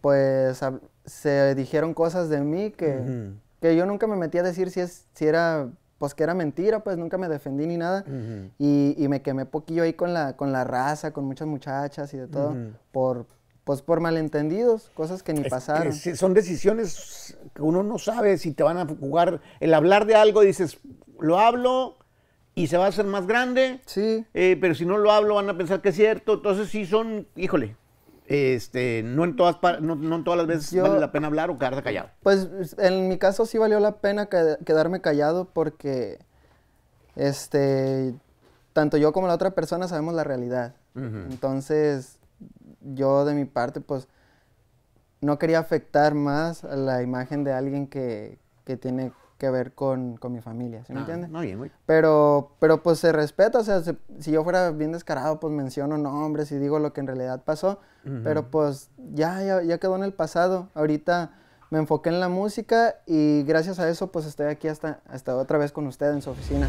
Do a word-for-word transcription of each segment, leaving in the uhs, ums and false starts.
pues a, se dijeron cosas de mí que, uh-huh. que yo nunca me metí a decir si, es, si era, pues que era mentira, pues nunca me defendí ni nada. Uh-huh. y, y me quemé poquillo ahí con la, con la raza, con muchas muchachas y de todo, uh-huh. por, pues por malentendidos, cosas que ni es pasaron. Que son decisiones que uno no sabe si te van a jugar. El hablar de algo, dices, lo hablo y se va a hacer más grande, sí. eh, pero si no lo hablo van a pensar que es cierto. Entonces sí son, híjole, este, no, en todas, no, no en todas las veces Yo, vale la pena hablar o quedarse callado. Pues en mi caso sí valió la pena que, quedarme callado porque este, tanto yo como la otra persona sabemos la realidad. Uh-huh. Entonces yo de mi parte pues no quería afectar más a la imagen de alguien que, que tiene que ver con, con mi familia, ¿sí me ah, entiendes? Muy bien, muy bien. Pero, pero pues se respeta, o sea, se, si yo fuera bien descarado, pues menciono nombres y digo lo que en realidad pasó, uh-huh. pero pues ya, ya, ya quedó en el pasado. Ahorita me enfoqué en la música y gracias a eso pues estoy aquí hasta, hasta otra vez con usted en su oficina.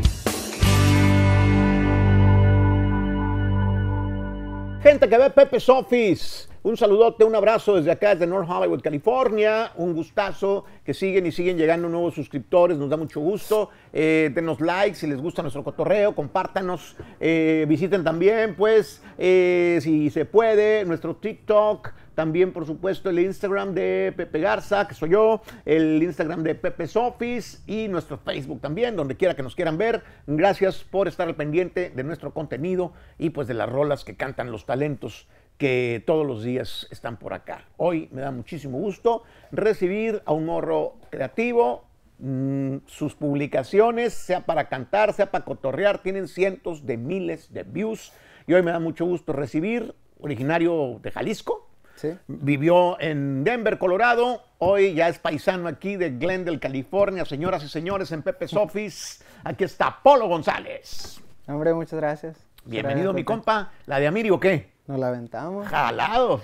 Gente que ve Pepe's Office, un saludote, un abrazo desde acá, desde North Hollywood, California. Un gustazo que siguen y siguen llegando nuevos suscriptores, nos da mucho gusto. Eh, denos like si les gusta nuestro cotorreo, compártanos, eh, visiten también, pues, eh, si se puede, nuestro TikTok. También, por supuesto, el Instagram de Pepe Garza, que soy yo, el Instagram de Pepe's Office y nuestro Facebook también, donde quiera que nos quieran ver. Gracias por estar al pendiente de nuestro contenido y pues de las rolas que cantan los talentos que todos los días están por acá. Hoy me da muchísimo gusto recibir a un morro creativo. Mm, sus publicaciones, sea para cantar, sea para cotorrear, tienen cientos de miles de views. Y hoy me da mucho gusto recibir, originario de Jalisco. ¿Sí? Vivió en Denver, Colorado, hoy ya es paisano aquí de Glendale, California. Señoras y señores, en Pepe's Office, aquí está Polo González. Hombre, muchas gracias. Bienvenido, mi compa. ¿La de Amiri o qué? Nos la aventamos. ¡Jalado!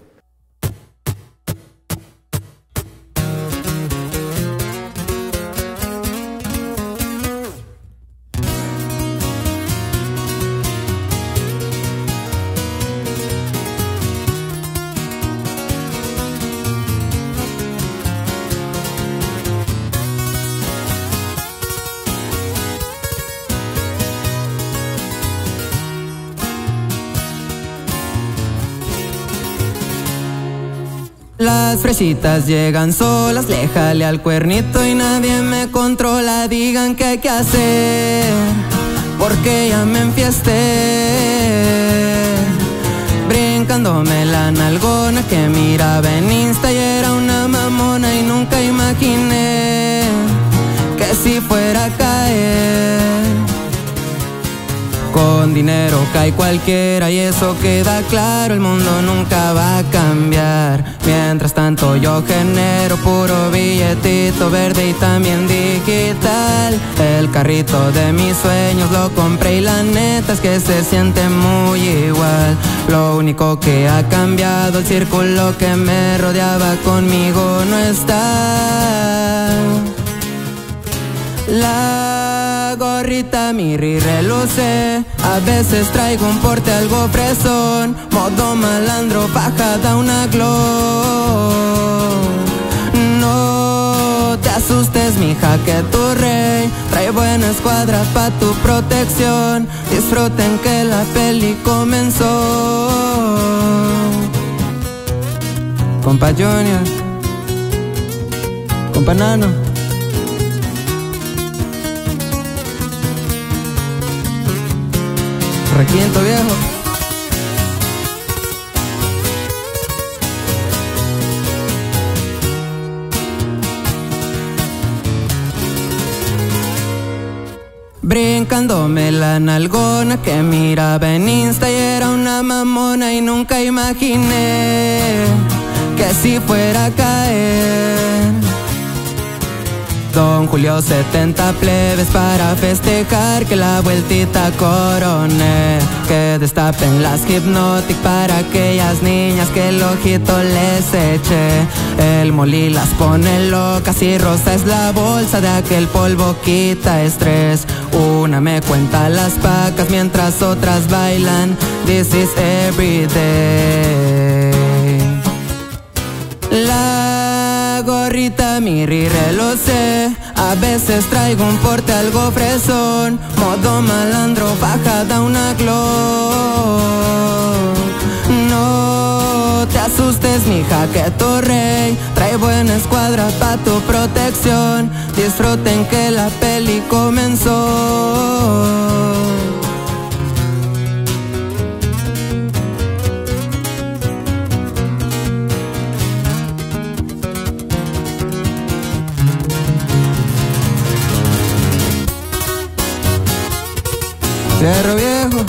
Las fresitas llegan solas, le jale al cuernito y nadie me controla. Digan qué hay que hacer, porque ya me enfiesté. Brincándome la nalgona que miraba en Insta y era una mamona. Y nunca imaginé que si fuera a caer. Con dinero cae cualquiera y eso queda claro. El mundo nunca va a cambiar. Mientras tanto yo genero puro billetito verde y también digital. El carrito de mis sueños lo compré y la neta es que se siente muy igual. Lo único que ha cambiado, el círculo que me rodeaba conmigo no está. La gorrita Miri reluce, a veces traigo un porte algo fresón. Modo malandro, bajada una glow. No te asustes, mija, que tu rey trae buena escuadra pa' tu protección. Disfruten que la peli comenzó. Compa Junior, compa Nano, requinto viejo. Brincándome la nalgona que miraba en Insta y era una mamona. Y nunca imaginé que si fuera a caer. Don Julio setenta plebes para festejar que la vueltita coroné. Que destapen las Hypnotic para aquellas niñas que el ojito les eche. El Molly las pone locas y rosa es la bolsa de aquel polvo quita estrés. Una me cuenta las pacas mientras otras bailan This is every day. carita, mi rire, lo sé. A veces traigo un porte algo fresón, modo malandro, bajada una glow. No te asustes, mija, que tu rey trae buena escuadra pa' tu protección. Disfruten que la peli comenzó. Cerro Viejo.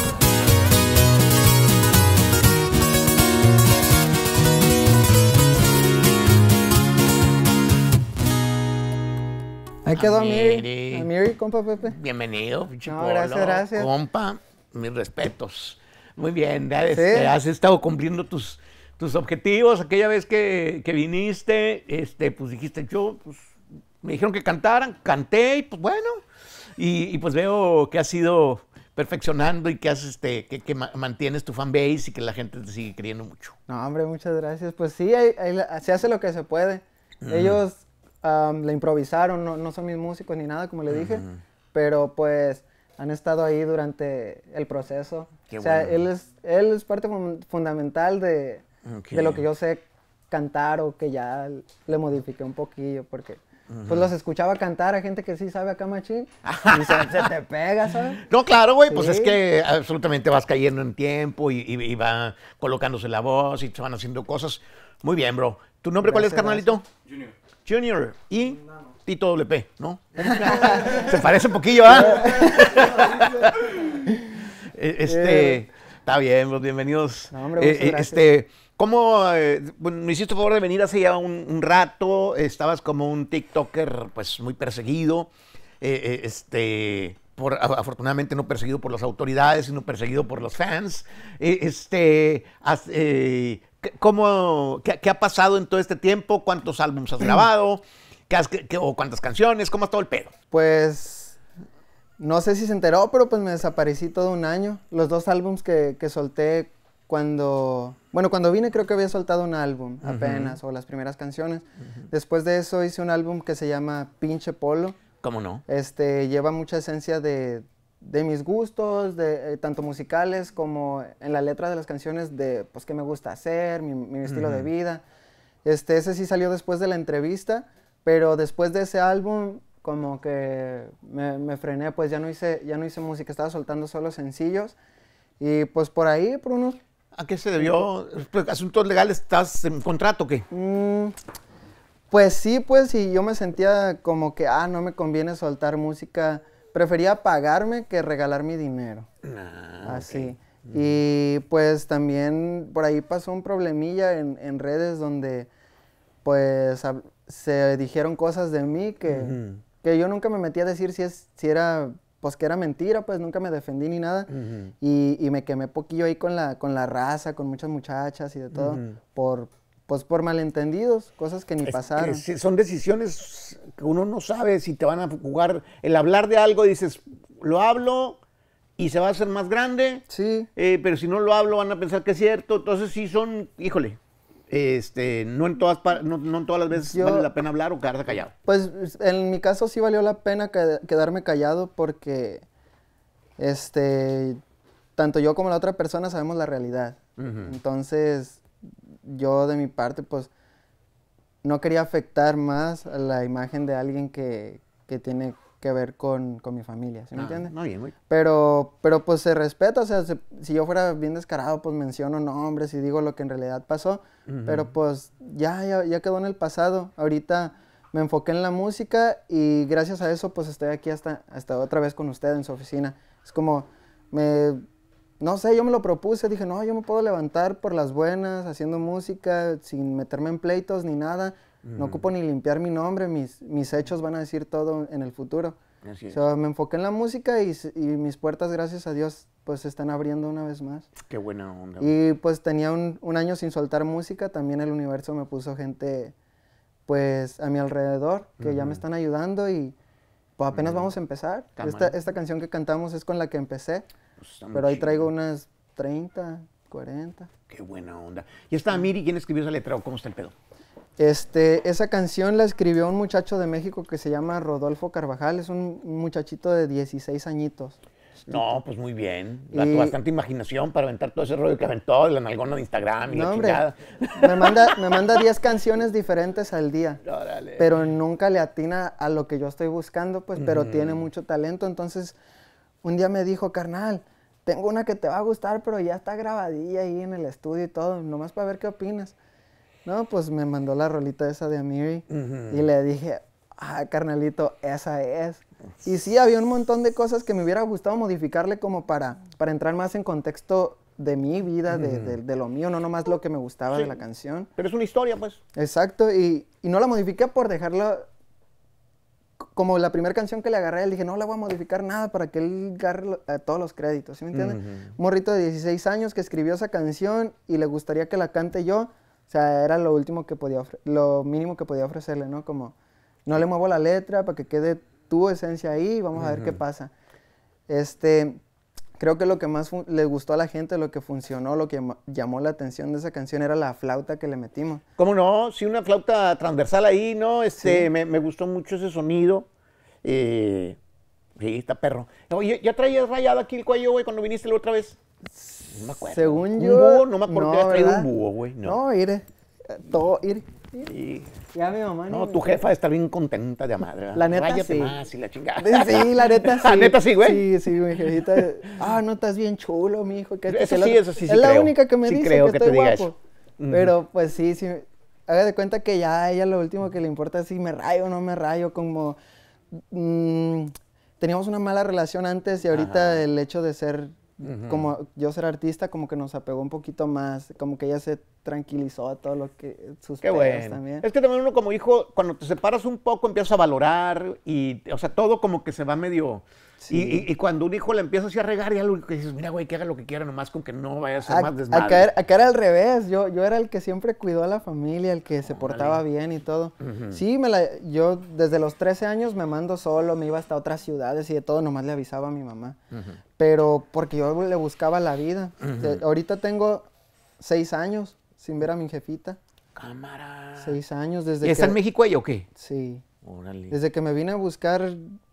Ahí quedó Amiri. Amiri. Amiri, compa Pepe. Bienvenido, pinche No, Polo. gracias, gracias. Compa, mis respetos. Muy bien, ya, este, Sí. has estado cumpliendo tus, tus objetivos. Aquella vez que, que viniste, este, pues dijiste, yo, pues, me dijeron que cantaran, canté y pues bueno. Y, y pues veo que has ido perfeccionando y que, has, este, que, que ma- mantienes tu fanbase y que la gente te sigue queriendo mucho. No, hombre, muchas gracias. Pues sí, ahí- ahí la- se hace lo que se puede. Ellos am, le improvisaron, no, no son mis músicos ni nada, como le dije, pero pues han estado ahí durante el proceso. Qué o sea, bueno. él es, él es parte fun- fundamental de, Ok. de lo que yo sé cantar o que ya le modifiqué un poquillo, porque pues los escuchaba cantar a gente que sí sabe acá machín y se, se te pega, ¿sabes? No, claro, güey, pues Sí. es que absolutamente vas cayendo en tiempo y, y- y va colocándose la voz y se van haciendo cosas. Muy bien, bro. ¿Tu nombre cuál es, Gracias, carnalito? Junior. Junior. Y Tito W P, ¿no? Se parece un poquillo, ¿ah? Eh, este, está bien, pues bienvenidos. No, hombre, Eh, muchas eh, gracias. este, ¿cómo eh, bueno, me hiciste favor de venir hace ya un, un rato? Estabas como un TikToker, pues muy perseguido. Eh, eh, este, por, a- afortunadamente no perseguido por las autoridades, sino perseguido por los fans. Eh, este, has- eh, ¿qué- ¿cómo, qué, qué ha pasado en todo este tiempo? ¿Cuántos álbumes has grabado? ¿Qué has- qué- o cuántas canciones? ¿Cómo ha estado el pedo? Pues no sé si se enteró, pero pues me desaparecí todo un año. Los dos álbums que, que solté cuando... Bueno, cuando vine creo que había soltado un álbum apenas, o las primeras canciones. Después de eso hice un álbum que se llama Pinche Polo. ¿Cómo no? Este, lleva mucha esencia de, de mis gustos, de, eh, tanto musicales como en la letra de las canciones de, pues, qué me gusta hacer, mi, mi estilo de vida. Este, ese sí salió después de la entrevista, pero después de ese álbum, como que me, me frené, pues ya no hice, ya no hice música, estaba soltando solo sencillos. Y pues por ahí, por unos... ¿A qué se debió? ¿Asuntos legales? ¿Estás en contrato o qué? mm, pues sí, pues, y yo me sentía como que, ah, no me conviene soltar música. Prefería pagarme que regalar mi dinero. Ah, Así. Y pues también por ahí pasó un problemilla en, en redes donde pues hab- se dijeron cosas de mí que, Ujú. que yo nunca me metí a decir si, es, si era, pues que era mentira, pues nunca me defendí ni nada. Ujú. y, y me quemé poquillo ahí con la, con la raza, con muchas muchachas y de todo, Ujú. por, pues por malentendidos, cosas que ni Es pasaron. que sí, son decisiones que uno no sabe si te van a jugar. El hablar de algo, dices, lo hablo y se va a hacer más grande, Sí. eh, pero si no lo hablo van a pensar que es cierto. Entonces sí son, híjole, este, no, en todas, pa- no, no en todas las veces Yo- vale la pena hablar o quedarse callado. Pues en mi caso sí valió la pena que- quedarme callado porque este tanto yo como la otra persona sabemos la realidad. Ujú. Entonces, yo de mi parte pues no quería afectar más a la imagen de alguien que, que tiene que ver con, con mi familia, ¿sí me Ah, entiendes? no, bien, güey. Pero, pero pues se respeta, o sea, se- si yo fuera bien descarado, pues menciono nombres y digo lo que en realidad pasó, pero pues ya, ya, ya quedó en el pasado. Ahorita me enfoqué en la música y gracias a eso pues estoy aquí hasta, hasta otra vez con usted en su oficina. Es como, me, no sé, yo me lo propuse, dije, no, yo me puedo levantar por las buenas, haciendo música, sin meterme en pleitos ni nada. No ocupo ni limpiar mi nombre, mis, mis hechos van a decir todo en el futuro. Así O es. sea, me enfoqué en la música y, s- y mis puertas, gracias a Dios, pues se están abriendo una vez más. Qué buena onda. güey. Y pues tenía un, un año sin soltar música, también el universo me puso gente, pues, a mi alrededor, que ya me están ayudando y pues apenas vamos a empezar. Está Esta, mal. esta canción que cantamos es con la que empecé, Pues está muy pero ahí chido. traigo unas treinta, cuarenta. Qué buena onda. ¿Y esta Miri quién escribió esa letra o cómo está el pedo? Este, esa canción la escribió un muchacho de México que se llama Rodolfo Carvajal, es un muchachito de dieciséis añitos. No, pues muy bien. Y- Bastante imaginación para aventar todo ese rollo que aventó, la nalgona de Instagram y No, la hombre, chingada. me manda, me manda diez canciones diferentes al día, Órale. pero nunca le atina a lo que yo estoy buscando, pues, pero tiene mucho talento. Entonces, un día me dijo, carnal, tengo una que te va a gustar, pero ya está grabadilla ahí en el estudio y todo, nomás para ver qué opinas. No, pues me mandó la rolita esa de Amiri y le dije, ah, carnalito, esa es. Y sí, había un montón de cosas que me hubiera gustado modificarle como para, para entrar más en contexto de mi vida, de, de- de lo mío, no nomás lo que me gustaba Sí. de la canción. Pero es una historia, pues. Exacto, y, y no la modifiqué por dejarla c- como la primera canción que le agarré, le dije, no la voy a modificar nada para que él agarre lo- a todos los créditos, ¿sí me entiendes? Ujú. Un morrito de dieciséis años que escribió esa canción y le gustaría que la cante yo, o sea, era lo último que podía, ofre- lo mínimo que podía ofrecerle, ¿no? Como, no le muevo la letra para que quede tu esencia ahí y vamos a ver qué pasa. Este, creo que lo que más fu- le gustó a la gente, lo que funcionó, lo que llama- llamó la atención de esa canción era la flauta que le metimos. ¿Cómo no? Sí, una flauta transversal ahí, ¿no? Este, Sí. me, me gustó mucho ese sonido. Eh, sí, está perro. Oye, ¿ya traías rayado aquí el cuello, güey, cuando viniste la otra vez? No me acuerdo. Según ¿Un yo... búho? No me acuerdo que no, habías traído ¿verdad? un búho, güey. No. No, mire, eh, todo, ir. Y- Ya mi mamá no, ni tu me- jefa está bien contenta de madre. ¿verdad? La neta, Ráyate sí. más y la chingada. Sí, la neta sí. ¿La neta sí, güey? Sí, sí, mi jefita. Ah, no, estás bien chulo, mijo. Que Eso que la- sí, eso sí, sí Es la creo. única que me Sí dice creo que, que te estoy diga guapo. eso. Ujú. Pero, pues sí, sí. Haga de cuenta que ya a ella lo último que le importa es si me rayo o no me rayo. Como... mm, teníamos una mala relación antes y ahorita Ajá. el hecho de ser... Como yo ser artista, como que nos apegó un poquito más. Como que ella se tranquilizó a todo lo que... Sus Qué pedos bueno. también. Es que también uno como hijo, cuando te separas un poco, empiezas a valorar y, o sea, todo como que se va medio... Sí. Y, y- y cuando un hijo le empieza así a regar, ya lo que dices, mira, güey, que haga lo que quiera, nomás con que no vaya a ser A- más desmadre. Acá, era- acá era al revés, yo, yo era el que siempre cuidó a la familia, el que se portaba bien y todo. Sí, me la, yo desde los trece años me mando solo, me iba hasta otras ciudades y de todo, nomás le avisaba a mi mamá. Pero porque yo le buscaba la vida. De- ahorita tengo seis años sin ver a mi jefita. Cámara. Seis años desde ¿Y que... está en México ella o qué? Sí. Órale. Desde que me vine a buscar,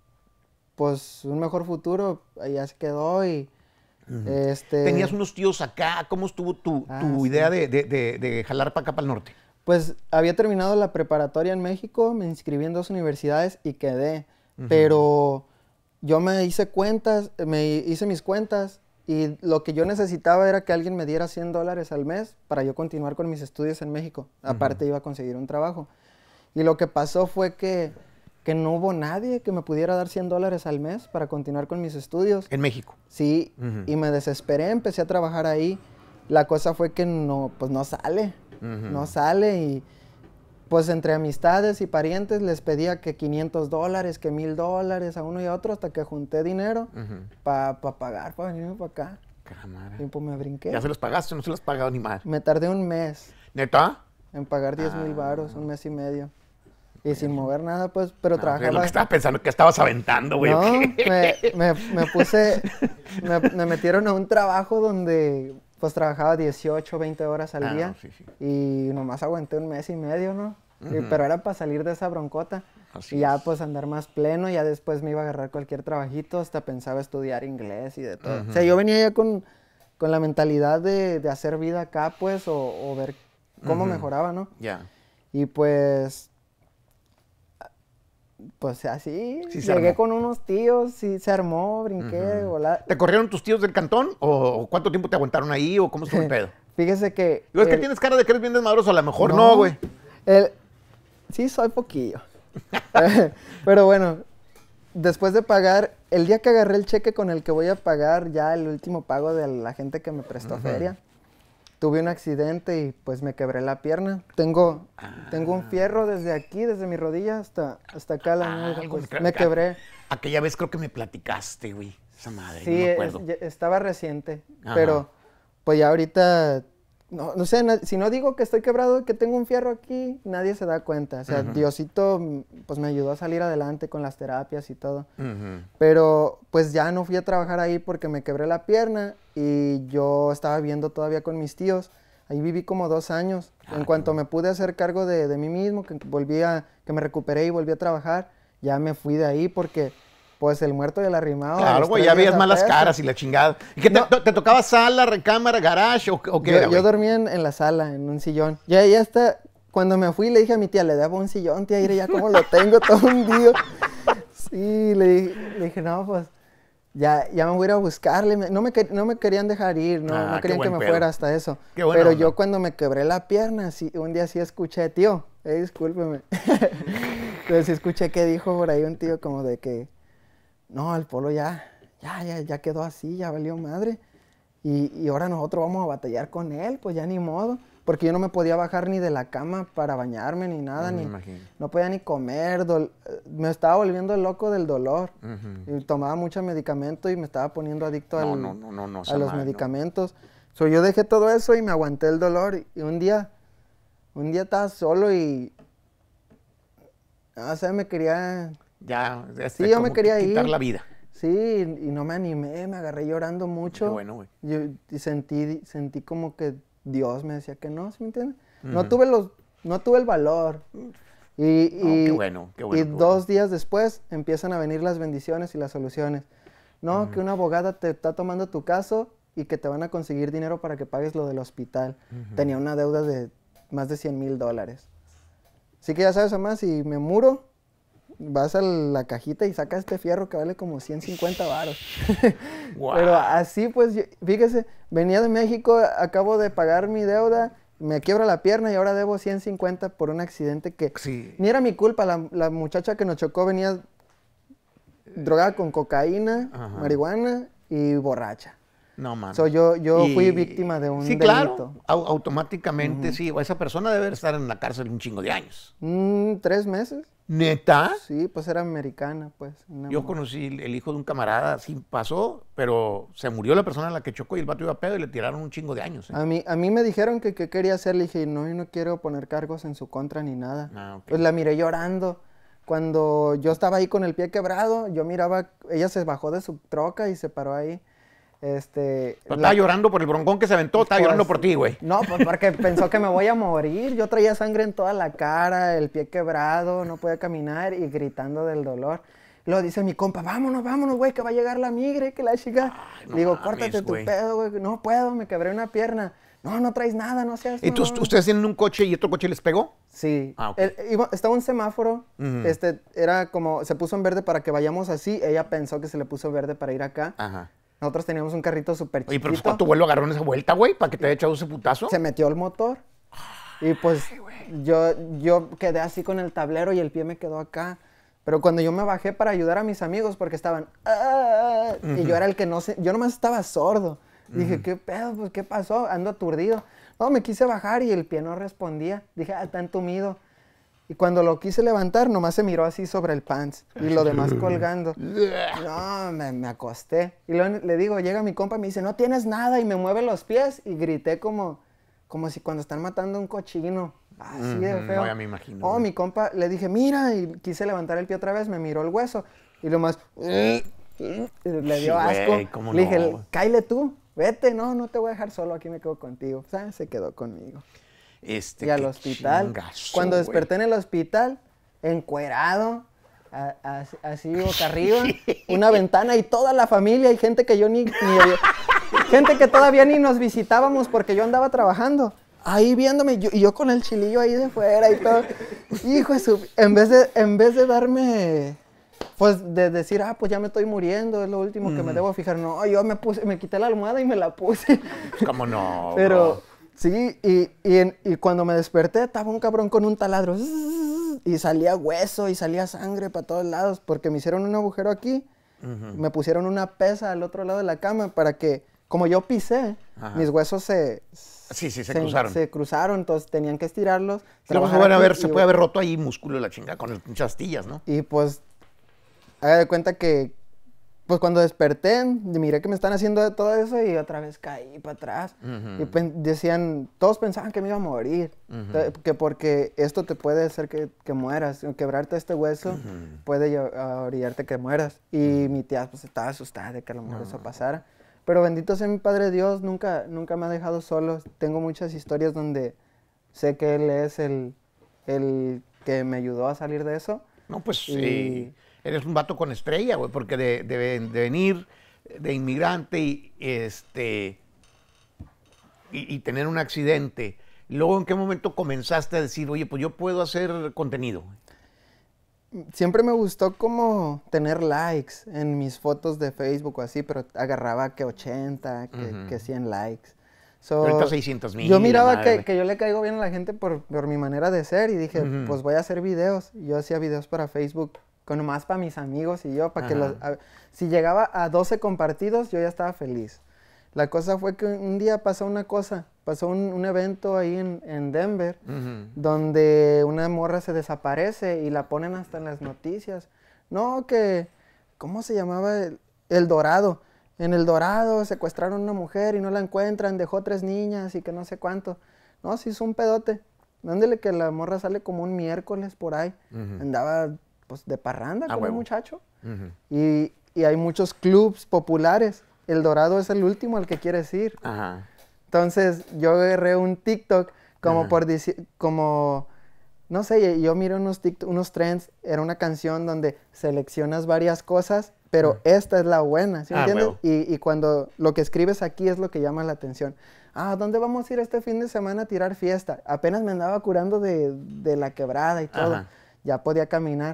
pues, un mejor futuro, allá se quedó y... Este... Tenías unos tíos acá, ¿cómo estuvo tu, Ah, tu sí. idea de, de- de- de jalar para acá, para el norte? Pues había terminado la preparatoria en México, me inscribí en dos universidades y quedé. Pero yo me hice cuentas, me hice mis cuentas y lo que yo necesitaba era que alguien me diera cien dólares al mes para yo continuar con mis estudios en México. Aparte iba a conseguir un trabajo. Y lo que pasó fue que, que no hubo nadie que me pudiera dar cien dólares al mes para continuar con mis estudios. En México. Sí, Ujú. y me desesperé, empecé a trabajar ahí. La cosa fue que no, pues no sale, no sale y pues entre amistades y parientes les pedía que quinientos dólares, que mil dólares a uno y a otro hasta que junté dinero para pagar, para venirme para acá. Cámara. Y pues me brinqué. ¿Ya se los pagaste o no se los has pagado ni mal? Me tardé un mes ¿Neta? en pagar diez mil varos, un mes y medio. Y sin mover nada, pues, pero Ah, es trabajaba... lo que estaba pensando que estabas aventando, güey. ¿o No, qué? me, me, me puse, me, me metieron a un trabajo donde pues trabajaba dieciocho, veinte horas al Ah, día no, sí, sí. y nomás aguanté un mes y medio, ¿no? Y- pero era para salir de esa broncota Así y ya es. pues andar más pleno, ya después me iba a agarrar cualquier trabajito, hasta pensaba estudiar inglés y de todo. O sea, yo venía ya con, con la mentalidad de, de hacer vida acá pues o, o ver cómo mejoraba, ¿no? Ya. Y pues, pues así, Sí se llegué armó. con unos tíos, sí, se armó, brinqué, de volar. ¿Te corrieron tus tíos del cantón? ¿O cuánto tiempo te aguantaron ahí? ¿O cómo estuvo el pedo? Fíjese que... Digo, es que el- tienes cara de que eres bien desmadroso. A lo mejor no, güey. el- sí, soy poquillo. Pero bueno, después de pagar, el día que agarré el cheque con el que voy a pagar ya el último pago de la gente que me prestó feria, tuve un accidente y pues me quebré la pierna. Tengo, tengo un fierro desde aquí, desde mi rodilla hasta, hasta acá la Ah, nalga, algo pues, me- me quebré. Aquella vez creo que me platicaste, güey. Esa madre, Sí, no me es- acuerdo. ya- estaba reciente, Ajá. pero pues ya ahorita, no, no sé, na- si no digo que estoy quebrado, que tengo un fierro aquí, nadie se da cuenta. O sea, Diosito mm, pues me ayudó a salir adelante con las terapias y todo. Ujú. Pero pues ya no fui a trabajar ahí porque me quebré la pierna y yo estaba viviendo todavía con mis tíos. Ahí viví como dos años. Ah, en cuanto me pude hacer cargo de, de mí mismo, que volví a, que me recuperé y volví a trabajar, ya me fui de ahí porque, pues, el muerto y el arrimado. Claro, güey, ya veías malas caras y la chingada. ¿Y qué te, No. te, te tocaba sala, recámara, garage o, o qué Yo, era, yo güey? dormía en, en la sala, en un sillón. Ya, ya está. Cuando me fui, le dije a mi tía, le debo un sillón, tía, mire ya cómo lo tengo todo hundido. Sí, le dije, le dije, no, pues, ya, ya me voy a ir a buscarle. Me- No me, quer- no me querían dejar ir, no, Ah, no qué querían que buen me pedo. fuera hasta eso. Qué buena Pero onda. yo cuando me quebré la pierna, sí, un día sí escuché, tío, eh, discúlpeme. Pero sí escuché que dijo por ahí un tío como de que, no, el Polo ya, ya, ya, ya quedó así, ya valió madre. Y, y ahora nosotros vamos a batallar con él, pues ya ni modo. Porque yo no me podía bajar ni de la cama para bañarme ni nada, Mm, ni me imagino. no podía ni comer. dol- eh, me estaba volviendo loco del dolor. Ujú. Y tomaba mucho medicamento y me estaba poniendo adicto No, al- no, no, no, no, a esa los madre, no. medicamentos. So, yo dejé todo eso y me aguanté el dolor. Y, y un día, un día estaba solo y, no sé, me quería, Ya, este, Sí, yo como me quería qui- quitar ir. la vida. sí, y, y no me animé, me agarré llorando mucho. Qué bueno, güey. Yo, y sentí, sentí como que Dios me decía que no, ¿sí me entiendes? No tuve los, no tuve el valor. Y, No, y- qué bueno, qué bueno, y qué bueno. dos días después empiezan a venir las bendiciones y las soluciones. No, que una abogada te está tomando tu caso y que te van a conseguir dinero para que pagues lo del hospital. Tenía una deuda de más de cien mil dólares. Así que ya sabes, mamá, si me muro, vas a la cajita y sacas este fierro que vale como ciento cincuenta varos. Guau. Pero así pues, yo- fíjese, venía de México, acabo de pagar mi deuda, me quiebra la pierna y ahora debo ciento cincuenta por un accidente que Sí. ni era mi culpa. La, la muchacha que nos chocó venía drogada con cocaína, Ajá. marihuana y borracha. No, man. So, yo yo Y- fui víctima de un Sí, delito. claro. Au- automáticamente, sí. Esa persona debe estar en la cárcel un chingo de años. Mm, ¿Tres meses? ¿Neta? Sí, pues era americana, pues. una Yo mo- conocí el el hijo de un camarada, sí pasó, pero se murió la persona a la que chocó y el vato iba a pedo y le tiraron un chingo de años. ¿eh? A mí, a mí me dijeron que qué quería hacer, le dije, no, yo no quiero poner cargos en su contra ni nada. Ah, ok. Pues la miré llorando. Cuando yo estaba ahí con el pie quebrado, yo miraba, ella se bajó de su troca y se paró ahí. Este, Pero la- estaba llorando por el broncón que se aventó, estaba pues, llorando por ti, güey. No, pues porque pensó que me voy a morir. Yo traía sangre en toda la cara, el pie quebrado, no podía caminar y gritando del dolor. Luego dice mi compa, vámonos, vámonos, güey, que va a llegar la migre, que la chica. no Le digo, mames, córtate tu güey. pedo, güey. No puedo, me quebré una pierna. No, no traes nada, no seas ¿Y tú- mamón". ustedes tienen un coche y otro coche les pegó? Sí. Ah, ok. El- iba- estaba un semáforo, Ujú. este, era como, se puso en verde para que vayamos así, ella pensó que se le puso verde para ir acá. Ajá. Nosotros teníamos un carrito súper Oye, pero pues, chiquito. ¿cuánto vuelo agarró en esa vuelta, güey? ¿Para que te haya echado ese putazo? Se metió el motor. Y pues yo, yo quedé así con el tablero y el pie me quedó acá. Pero cuando yo me bajé para ayudar a mis amigos porque estaban... "Ah", y yo era el que no sé... Yo nomás estaba sordo. Dije, ¿qué pedo? Pues, ¿qué pasó? Ando aturdido. No, me quise bajar y el pie no respondía. Dije, ah, está entumido. Y cuando lo quise levantar, nomás se miró así sobre el pants. Y lo demás colgando. No, me, me acosté. Y luego le digo, llega mi compa y me dice, no tienes nada. Y me mueve los pies. Y grité como, como si cuando están matando a un cochino. Así de Ujú, feo. no, ya me imagino, Oh, güey. mi compa, le dije, mira. Y quise levantar el pie otra vez. Me miró el hueso. Y lo más... Le dio Sí, asco. güey, ¿cómo Le no, dije, güey? cáile tú. Vete. No, no te voy a dejar solo. Aquí me quedo contigo. ¿Sabes? Se quedó conmigo. Este, Y al qué hospital. chingazo, Cuando güey. desperté en el hospital, encuerado, a- a- así boca arriba, una ventana y toda la familia y gente que yo ni, ni había- gente que todavía ni nos visitábamos porque yo andaba trabajando. Ahí viéndome, yo- y yo con el chilillo ahí de fuera y todo. Hijo de su... En vez de, en vez de darme... Pues de decir, ah, pues ya me estoy muriendo, es lo último que me debo fijar. No, yo me puse, me quité la almohada y me la puse. ¿Cómo no? Pero, bro? sí, y, y, en- y cuando me desperté, estaba un cabrón con un taladro. Y salía hueso y salía sangre para todos lados, porque me hicieron un agujero aquí. Me pusieron una pesa al otro lado de la cama para que, como yo pisé, Ajá. mis huesos se... Sí, sí, se cruzaron. Se cruzaron, entonces tenían que estirarlos. Y luego se, trabajar puede aquí haber, se y- puede haber roto ahí músculo de la chingada con el- muchas astillas, ¿no? Y pues, haga de cuenta que, pues cuando desperté, miré que me están haciendo de todo eso y otra vez caí para atrás. Ujú. Y pen- decían, todos pensaban que me iba a morir, te- que porque esto te puede hacer que, que mueras, o quebrarte este hueso puede lle- a orillarte que mueras. Y mi tía pues estaba asustada de que a lo mejor eso pasara. Pero bendito sea mi Padre Dios, nunca, nunca me ha dejado solo. Tengo muchas historias donde sé que Él es el, el que me ayudó a salir de eso. No, pues Y- eh, eres un vato con estrella, güey, porque de, de- de venir de inmigrante y este y, y tener un accidente. Luego, ¿en qué momento comenzaste a decir, oye, pues yo puedo hacer contenido? Siempre me gustó como tener likes en mis fotos de Facebook o así, pero agarraba que ochenta, que, Ujú. que cien likes. So, Ahorita seiscientos mil. yo la miraba madre, que, güey. que yo le caigo bien a la gente por, por mi manera de ser y dije, Ujú. pues voy a hacer videos. Yo hacía videos para Facebook, con más para mis amigos y yo, para que Ajá. los... a- si llegaba a doce compartidos, yo ya estaba feliz. La cosa fue que un día pasó una cosa, pasó un, un evento ahí en, en Denver, Ujú. donde una morra se desaparece y la ponen hasta en las noticias. No, que, ¿cómo se llamaba? El, El Dorado. En El Dorado secuestraron a una mujer y no la encuentran, dejó tres niñas y que no sé cuánto. No, sí, es un pedote. Mándele que la morra sale como un miércoles por ahí. Ujú. Andaba, pues, de parranda A con huevo. un muchacho. Ujú. Y, y hay muchos clubs populares. El Dorado es el último al que quieres ir. Ajá. Entonces yo agarré un TikTok como Ajá. por decir, como, no sé, yo miré unos, TikTok, unos trends, era una canción donde seleccionas varias cosas, pero esta es la buena, ¿sí me Ah, entiendes? huevo. Y, y cuando lo que escribes aquí es lo que llama la atención. Ah, ¿dónde vamos a ir este fin de semana a tirar fiesta? Apenas me andaba curando de, de la quebrada y todo, Ajá. ya podía caminar.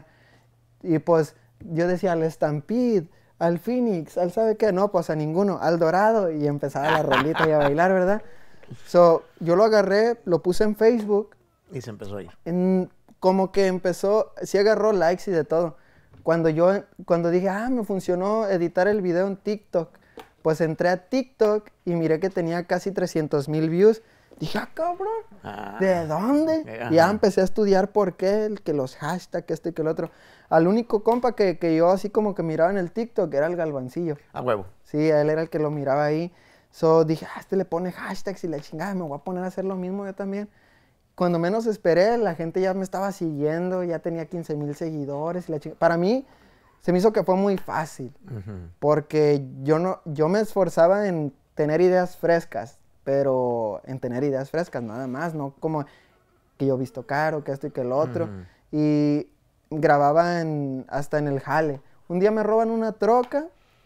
Y pues yo decía al Stampede, al Phoenix, al sabe qué, no, pues a ninguno, al Dorado, y empezaba la rolita y a bailar, ¿verdad? So, yo lo agarré, lo puse en Facebook, Y se empezó a ir. en- como que empezó, sí agarró likes y de todo. Cuando yo, cuando dije, ah, me funcionó editar el video en TikTok, pues entré a TikTok y miré que tenía casi trescientos mil views. Dije, ah, cabrón, Ah. ¿de dónde? Eh, Y ya ajá. empecé a estudiar por qué, el que los hashtags, este y que el otro. Al único compa que, que yo así como que miraba en el TikTok era el Galvancillo. A huevo. Sí, él era el que lo miraba ahí. So dije, ah, este le pone hashtags y la chingada, me voy a poner a hacer lo mismo yo también. Cuando menos esperé, la gente ya me estaba siguiendo, ya tenía quince mil seguidores y la chingada. Para mí, se me hizo que fue muy fácil, Ujú. porque yo, no, yo me esforzaba en tener ideas frescas, pero en tener ideas frescas nada más, no como que yo he visto caro, que esto y que el otro. Ujú. Y grababa en, hasta en el jale. Un día me roban una troca.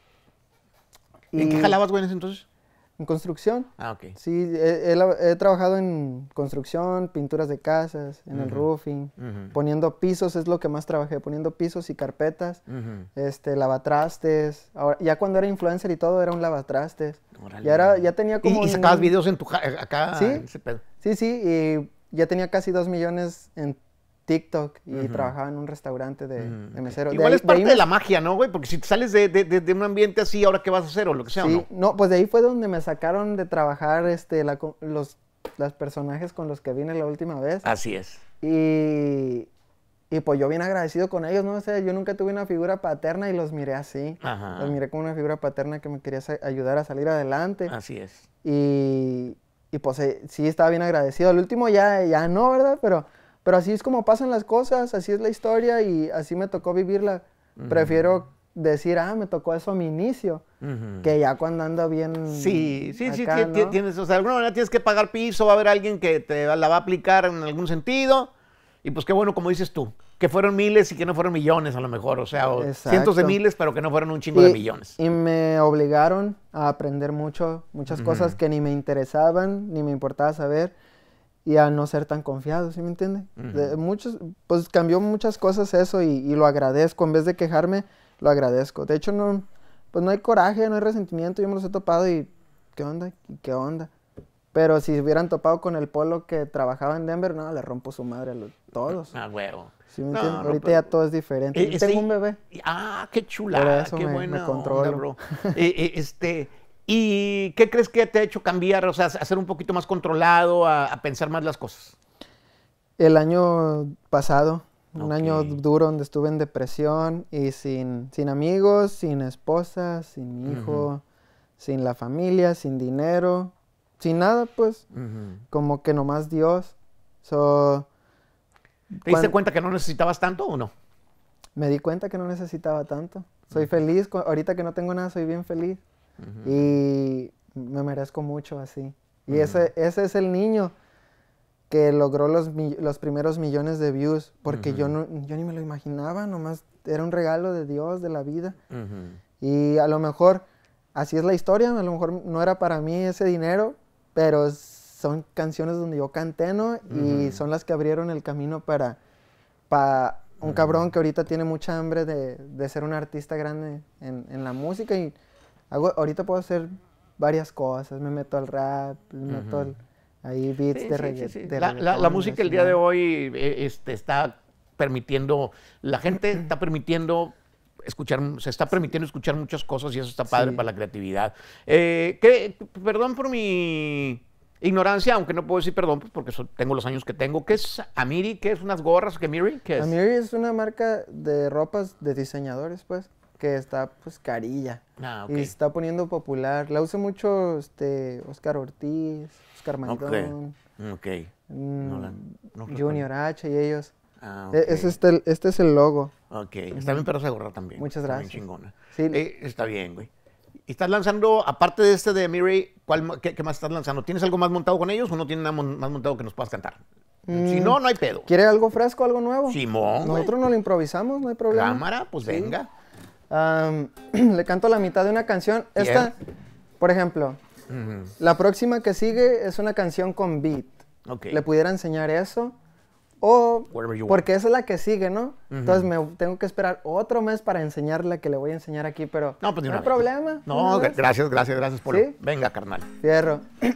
¿En qué jalabas, güey, en ese entonces? En construcción. Ah, ok. Sí, he, he- he trabajado en construcción, pinturas de casas, en el Ujú. roofing, Ujú. poniendo pisos, es lo que más trabajé, poniendo pisos y carpetas, Ujú. este, lavatrastes. Ahora, ya cuando era influencer y todo, era un lavatrastes. Órale. Ya, era, ya tenía ¿Y, como... y sacabas un- videos en tu ja- acá? Sí. en ese pedo? Sí, sí, y ya tenía casi dos millones en TikTok y Ujú. trabajaba en un restaurante de, Ujú. de mesero. De Igual ahí- es parte ahí de, me- la magia, ¿no, güey? Porque si te sales de, de- de- de un ambiente así, ¿ahora qué vas a hacer? O lo que sea, Sí, ¿o no? no, pues de ahí fue donde me sacaron de trabajar este, la co- los, los personajes con los que vine la última vez. Así es. Y, y pues yo bien agradecido con ellos, ¿no? O sea, yo nunca tuve una figura paterna y los miré así. Ajá. Los miré como una figura paterna que me quería sa- ayudar a salir adelante. Así es. Y, y pues eh, sí, estaba bien agradecido. Al último ya, ya no, ¿verdad? Pero, pero así es como pasan las cosas, así es la historia y así me tocó vivirla. Prefiero decir, ah, me tocó eso a mi inicio, Ujú. que ya cuando ando bien Sí, sí, sí, acá, ti- ti- ¿no? tienes, o sea, de alguna manera tienes que pagar piso, va a haber alguien que te la va a aplicar en algún sentido, y pues qué bueno, como dices tú, que fueron miles y que no fueron millones a lo mejor, o sea, o Exacto. cientos de miles, pero que no fueron un chingo de millones. Y me obligaron a aprender mucho, muchas cosas que ni me interesaban, ni me importaba saber, y a no ser tan confiado, ¿sí me entiende? De muchos, pues cambió muchas cosas eso y, y lo agradezco, en vez de quejarme, lo agradezco. De hecho, no, pues no hay coraje, no hay resentimiento, yo me los he topado y ¿qué onda? ¿Y qué onda? Pero si hubieran topado con el Polo que trabajaba en Denver, no, le rompo su madre a los- todos. Ah, huevo. ¿Sí me No, entiendes? no, Ahorita pero- ya todo es diferente. Eh, Yo sí. tengo un bebé. Ah, qué Por chulada, eso qué me- buena me controlo. onda, bro. Eh, eh, este, ¿y qué crees que te ha hecho cambiar, o sea, a ser un poquito más controlado, a, a pensar más las cosas? El año pasado, un Ok. año duro donde estuve en depresión y sin, sin amigos, sin esposa, sin hijo, sin la familia, sin dinero, sin nada, pues, como que nomás Dios. So, ¿Te diste cuan- cuenta que no necesitabas tanto o no? me di cuenta que no necesitaba tanto. Soy feliz, cu- ahorita que no tengo nada, soy bien feliz. Uh-huh. Y me merezco mucho así. Y uh-huh. ese, ese es el niño que logró los, los primeros millones de views, porque uh-huh. yo, no, yo ni me lo imaginaba, nomás era un regalo de Dios, de la vida. Uh-huh. Y a lo mejor, así es la historia, a lo mejor no era para mí ese dinero, pero son canciones donde yo canté, ¿no? Uh-huh. Y son las que abrieron el camino para, para un uh-huh. cabrón que ahorita tiene mucha hambre de, de ser un artista grande en, en la música. Y hago, ahorita puedo hacer varias cosas, me meto al rap, me uh-huh. meto al... Ahí beats sí, de, sí, regga sí, sí. de la, reggaetón. La, la música el día de hoy eh, este, está permitiendo, la gente está permitiendo escuchar, se está permitiendo escuchar muchas cosas y eso está padre sí. para la creatividad. Eh, ¿qué, perdón por mi ignorancia, aunque no puedo decir perdón pues porque so, tengo los años que tengo. ¿Qué es Amiri? ¿Qué es unas gorras? ¿Qué Amiri? ¿Qué es? Amiri es una marca de ropas de diseñadores, pues, que está pues carilla. Ah, okay. Y se está poniendo popular. La usa mucho este, Oscar Ortiz, Oscar Maidón, okay. okay. mmm, no la, no Junior H y ellos. Ah, okay. es este, este es el logo. Ok, está bien, pero esa gorra también. Muchas gracias. Está bien chingona. Sí. Eh, está bien, güey. ¿Y estás lanzando, aparte de este de Amiri, ¿cuál, qué, qué más estás lanzando? ¿Tienes algo más montado con ellos o no tienes nada más montado que nos puedas cantar? Mm. Si no, no hay pedo. ¿Quiere algo fresco, algo nuevo? Simón. Nosotros no lo improvisamos, no hay problema. Cámara, pues sí. venga. Um, le canto la mitad de una canción. Bien. Esta, por ejemplo, uh-huh. la próxima que sigue es una canción con beat. Okay. Le pudiera enseñar eso. O, porque esa es la que sigue, ¿no? Uh-huh. Entonces me tengo que esperar otro mes para enseñarle que le voy a enseñar aquí, pero no, pues no hay vez. problema. No, gracias, gracias, gracias por... ¿Sí? Venga, carnal. Fierro.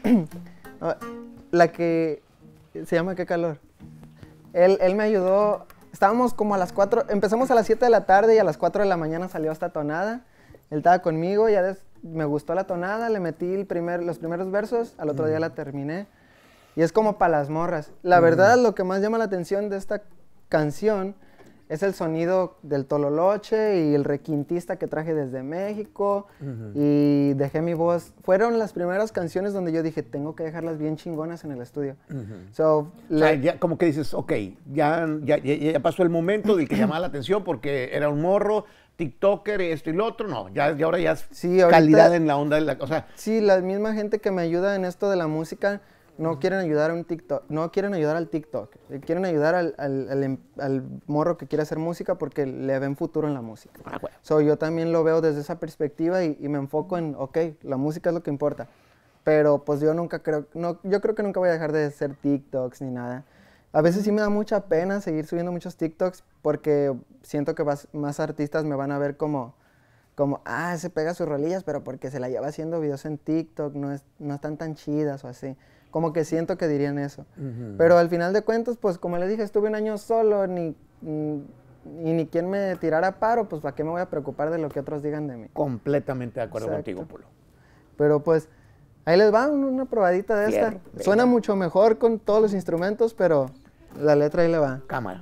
La que se llama ¿Qué calor? Él, él me ayudó... Estábamos como a las cuatro, empezamos a las siete de la tarde y a las cuatro de la mañana salió esta tonada. Él estaba conmigo, ya des, me gustó la tonada, le metí el primer, los primeros versos, al otro mm. día la terminé. Y es como para las morras. La mm. verdad, lo que más llama la atención de esta canción es el sonido del tololoche y el requintista que traje desde México. Uh-huh. Y dejé mi voz. Fueron las primeras canciones donde yo dije, tengo que dejarlas bien chingonas en el estudio. Uh-huh. so, o le... sea, ya como que dices, ok, ya, ya, ya pasó el momento del que llamaba la atención porque era un morro, TikToker, esto y lo otro. No, ya, ya ahora ya es sí, ahorita, calidad en la onda de la cosa. Sí, la misma gente que me ayuda en esto de la música no uh-huh. quieren ayudar a un TikTok, no quieren ayudar al TikTok, quieren ayudar al, al, al, al morro que quiere hacer música porque le ven futuro en la música. Ah, bueno. So, yo también lo veo desde esa perspectiva y, y me enfoco en, ok, la música es lo que importa, pero pues yo nunca creo, no, yo creo que nunca voy a dejar de hacer TikToks ni nada. A veces sí me da mucha pena seguir subiendo muchos TikToks porque siento que más, más artistas me van a ver como, como, ah, se pega sus rolillas, pero porque se la lleva haciendo videos en TikTok, no, es, no están tan chidas o así. Como que siento que dirían eso. Uh-huh. Pero al final de cuentas, pues como les dije, estuve un año solo, ni, ni, ni quien me tirara paro, pues ¿para qué me voy a preocupar de lo que otros digan de mí? Completamente de acuerdo Exacto. contigo, Polo. Pero pues, ahí les va una probadita de Bien, esta. Bien. Suena mucho mejor con todos los instrumentos, pero la letra ahí le va. Cámara.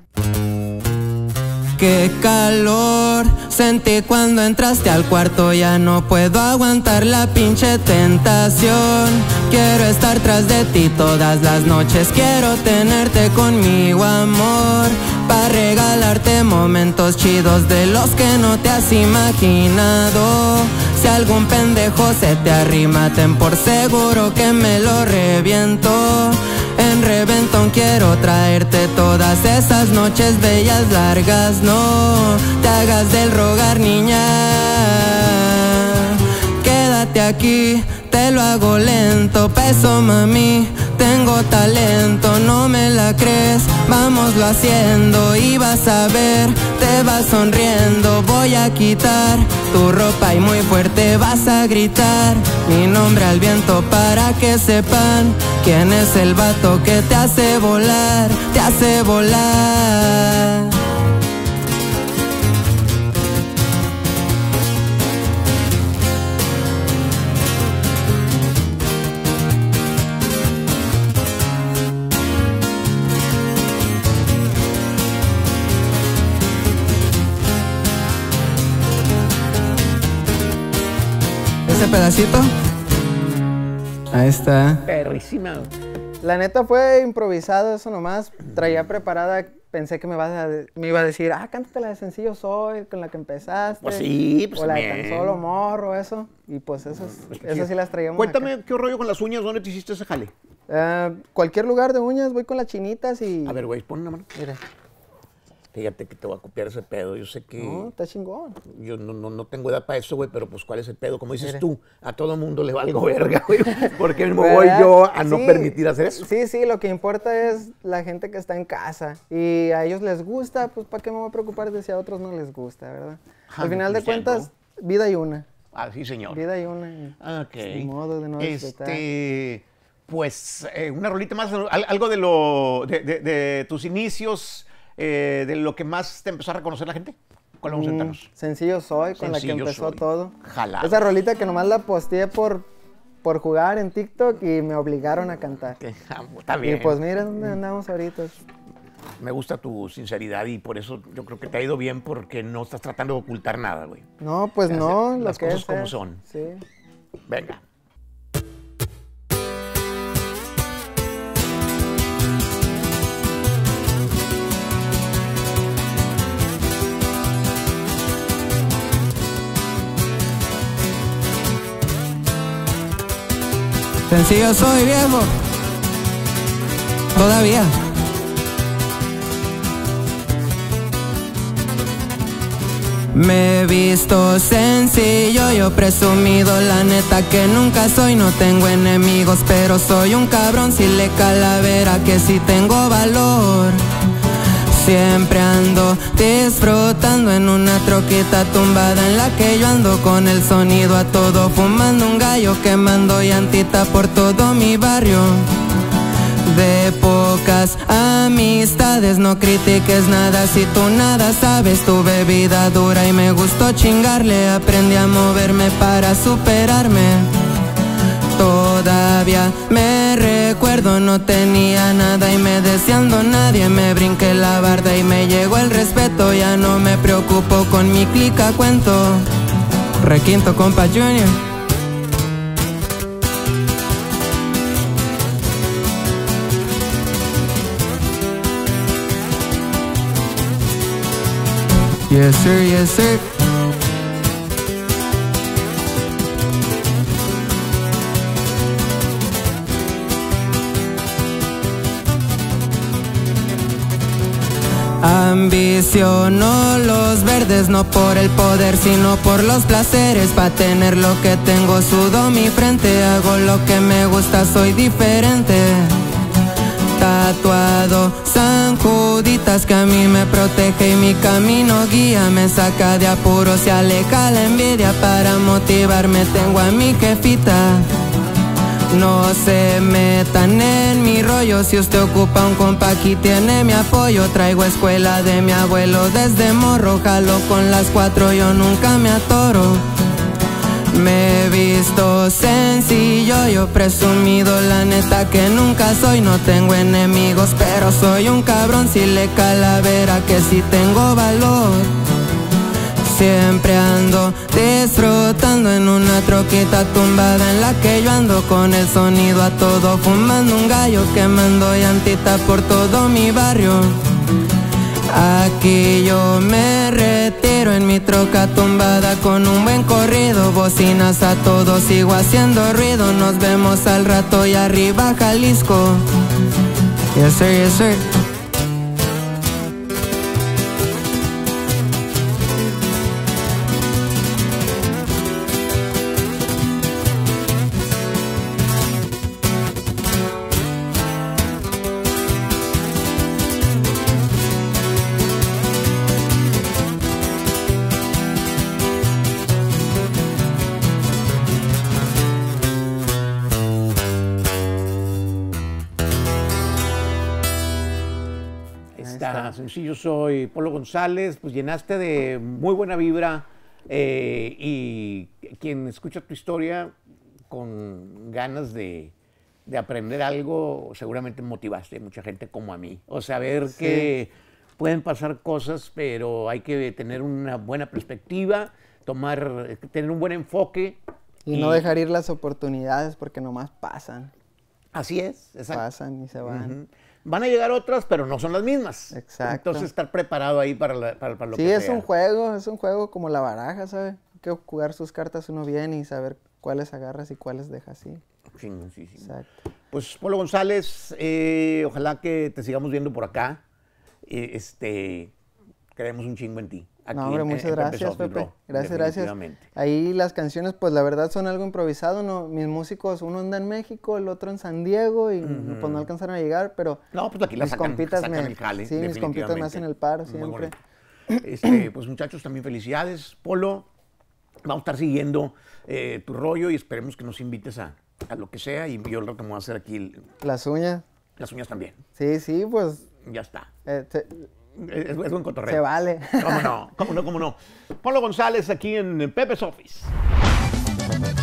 Qué calor sentí cuando entraste al cuarto, ya no puedo aguantar la pinche tentación. Quiero estar tras de ti todas las noches, quiero tenerte conmigo, amor, para regalarte momentos chidos de los que no te has imaginado. Si algún pendejo se te arrima, ten por seguro que me lo reviento. En reventón quiero traerte todas esas noches bellas largas. No te hagas del rogar, niña. Quédate aquí, te lo hago lento. Peso, mami, tengo talento. No me la crees, vámoslo haciendo y vas a ver, te vas sonriendo. Voy a quitar tu ropa y muy fuerte vas a gritar mi nombre al viento para que sepan quién es el vato que te hace volar, te hace volar. Ese pedacito, ahí está. Perrísima. La neta fue improvisado eso nomás. Traía preparada pensé que me, vas a, me iba a decir, ah, cántate la de Sencillo Soy, con la que empezaste. Pues sí, pues o la de también. Tan Solo Morro, eso. Y pues esas, Pues esas sí las traíamos Cuéntame, acá. ¿qué rollo con las uñas? ¿Dónde te hiciste ese jale? Uh, cualquier lugar de uñas, voy con las chinitas y... A ver, güey, pon una mano. Mira. Fíjate que te voy a copiar ese pedo. Yo sé que... No, está chingón. Yo no, no, no tengo edad para eso, güey, pero pues ¿cuál es el pedo? Como dices Mira. tú, a todo mundo le valgo verga, güey. ¿Por qué me voy ¿Verdad? yo a no Sí, permitir hacer eso? Sí, sí, lo que importa es la gente que está en casa. Y a ellos les gusta, pues ¿para qué me voy a preocupar de si a otros no les gusta, verdad? Ah, Al final de Cristiano. cuentas, vida hay una. Ah, sí, señor. Vida hay una. y Ok. Ni modo de no disfrutar. Este, pues, eh, una rolita más, al- algo de lo, de, de- de tus inicios, eh, de lo que más te empezó a reconocer la gente. ¿Cuál vamos a Mm, sentarnos? Sencillo Soy, con la Sencillo que empezó Soy. todo. Jalado. Esa rolita que nomás la posteé por, por jugar en TikTok y me obligaron a cantar. Que, ah, está bien. Y pues mira dónde andamos ahorita. Me gusta tu sinceridad y por eso yo creo que te ha ido bien porque no estás tratando de ocultar nada, güey. No, pues Las- no, lo las que cosas es como es, son. Sí. Venga. Sencillo soy, viejo. Todavía. Me he visto sencillo, yo presumido, la neta que nunca soy, no tengo enemigos, pero soy un cabrón si le calavera que sí tengo valor. Siempre ando disfrutando en una troquita tumbada en la que yo ando con el sonido a todo, fumando un gallo, quemando llantita por todo mi barrio. De pocas amistades, no critiques nada si tú nada sabes. Tuve vida dura y me gustó chingarle, aprendí a moverme para superarme. Todavía me recuerdo, no tenía nada y me deseando nadie. Me brinqué la barda y me llegó el respeto. Ya no me preocupo con mi clica, cuento. Requinto, compa Junior. Yes sir, yes sir. Ambiciono los verdes, no por el poder, sino por los placeres. Pa' tener lo que tengo sudo mi frente. Hago lo que me gusta, soy diferente. Tatuado, zancuditas que a mí me protege y mi camino guía. Me saca de apuros, se aleja la envidia. Para motivarme tengo a mi jefita. No se metan en mi rollo, si usted ocupa un compa aquí tiene mi apoyo. Traigo escuela de mi abuelo desde morro, jalo con las cuatro, yo nunca me atoro. Me he visto sencillo, yo presumido, la neta que nunca soy. No tengo enemigos, pero soy un cabrón si le calavera que sí tengo valor. Siempre ando disfrutando en una troquita tumbada en la que yo ando con el sonido a todo, fumando un gallo, quemando llantita por todo mi barrio. Aquí yo me retiro en mi troca tumbada con un buen corrido, bocinas a todo, sigo haciendo ruido. Nos vemos al rato y arriba Jalisco. Yes sir, yes sir. Está sencillo, soy Polo González, pues llenaste de muy buena vibra eh, y quien escucha tu historia con ganas de, de aprender algo, seguramente motivaste a mucha gente como a mí. O sea, ver Sí. que pueden pasar cosas, pero hay que tener una buena perspectiva, tomar, tener un buen enfoque. Y no dejar ir las oportunidades porque nomás pasan. Así es, exacto. Pasan y se van. Ujú. van a llegar otras, pero no son las mismas. Exacto. Entonces, estar preparado ahí para, la, para, para lo Sí, que sea. es un juego, es un juego como la baraja, ¿sabes? Hay que jugar sus cartas uno bien y saber cuáles agarras y cuáles dejas, sí. Chingoncísimo. Exacto. Pues, Polo González, eh, ojalá que te sigamos viendo por acá. Eh, este, creemos un chingo en ti. Aquí No, hombre, en- muchas en gracias, Sofi, Pepe. bro, Gracias, gracias. definitivamente. Ahí las canciones, pues la verdad son algo improvisado, ¿no? Mis músicos, uno anda en México, el otro en San Diego y pues no alcanzaron a llegar, pero No, pues aquí la mis sacan, compitas sacan me, el jale. sí, mis compitas me definitivamente. hacen el paro Muy siempre. bonito. Este, pues muchachos, también felicidades. Polo, vamos a estar siguiendo eh, tu rollo y esperemos que nos invites a, a lo que sea. Y yo lo que me voy a hacer aquí, el- Las uñas, las uñas también. sí, sí, pues Ya está. eh, se, Es, es buen cotorreo. se vale. ¿Cómo no? ¿Cómo no? ¿Cómo no? Polo González aquí en Pepe's Office.